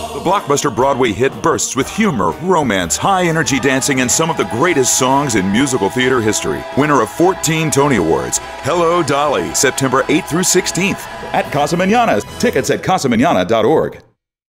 The blockbuster Broadway hit bursts with humor, romance, high-energy dancing, and some of the greatest songs in musical theater history. Winner of 14 Tony Awards, Hello, Dolly, September 8th through 16th at Casa Manana. Tickets at casamanana.org.